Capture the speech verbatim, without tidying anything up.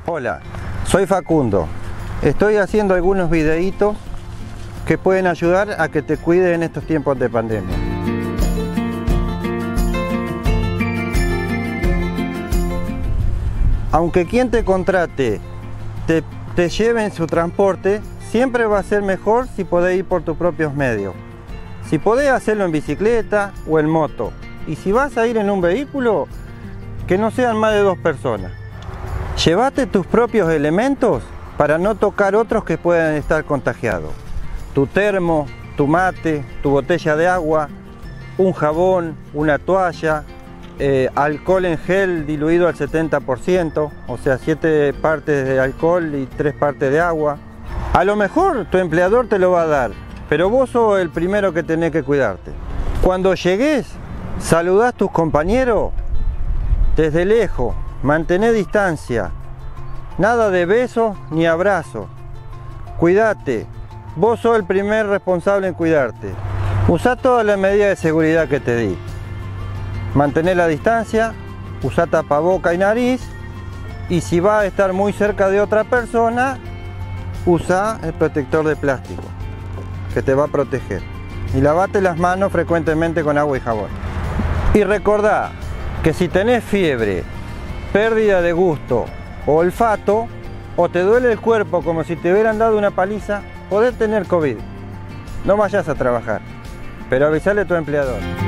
Hola, soy Facundo. Estoy haciendo algunos videitos que pueden ayudar a que te cuides en estos tiempos de pandemia. Aunque quien te contrate te, te lleve en su transporte, siempre va a ser mejor si podés ir por tus propios medios. Si podés hacerlo en bicicleta o en moto. Y si vas a ir en un vehículo, que no sean más de dos personas. Llévate tus propios elementos para no tocar otros que puedan estar contagiados. Tu termo, tu mate, tu botella de agua, un jabón, una toalla, eh, alcohol en gel diluido al setenta por ciento, o sea, siete partes de alcohol y tres partes de agua. A lo mejor tu empleador te lo va a dar, pero vos sos el primero que tenés que cuidarte. Cuando llegues, saludás a tus compañeros desde lejos, mantené distancia, nada de besos ni abrazos. Cuídate, vos sos el primer responsable en cuidarte. Usá todas las medidas de seguridad que te di. Mantené la distancia, usá tapaboca y nariz, y si vas a estar muy cerca de otra persona, usá el protector de plástico, que te va a proteger. Y lavate las manos frecuentemente con agua y jabón. Y recordá que si tenés fiebre, pérdida de gusto o olfato, o te duele el cuerpo como si te hubieran dado una paliza, podés tener COVID. No vayas a trabajar, pero avisale a tu empleador.